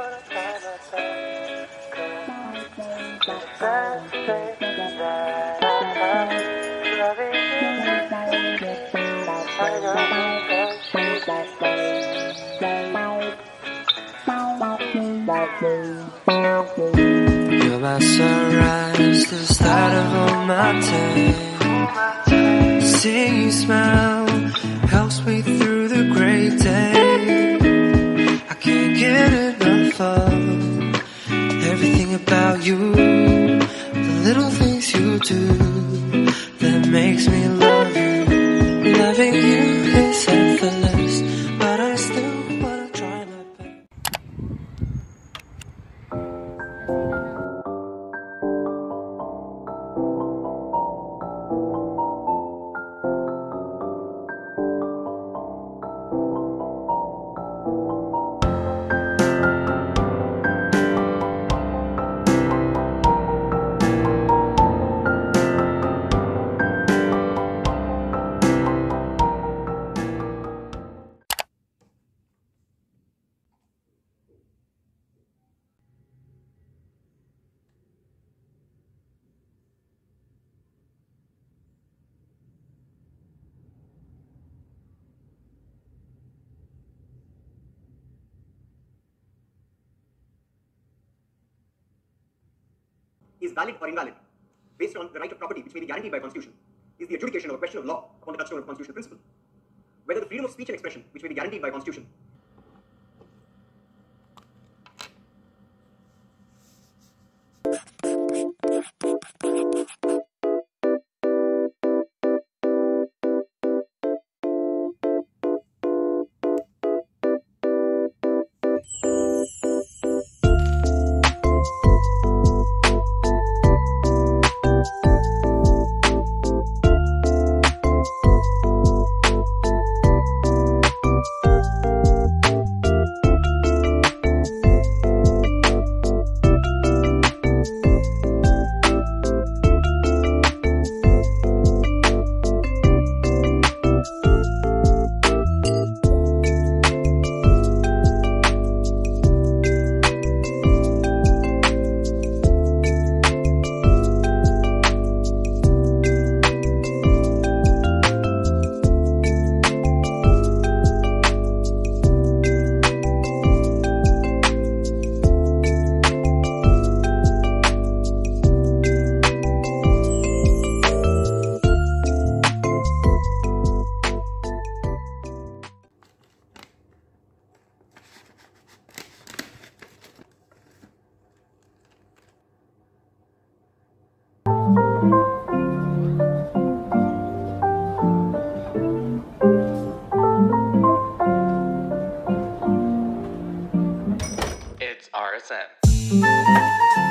You're my sunrise, the start of all my day. Seeing you smile helps me through the great day. I can't get enough of everything about you, the little things you do that makes me love you. Loving you is effortless, but I still wanna try my best. Is valid or invalid, based on the right of property which may be guaranteed by Constitution, is the adjudication of a question of law upon the touchstone of constitutional principle. Whether the freedom of speech and expression which may be guaranteed by Constitution It's RSM.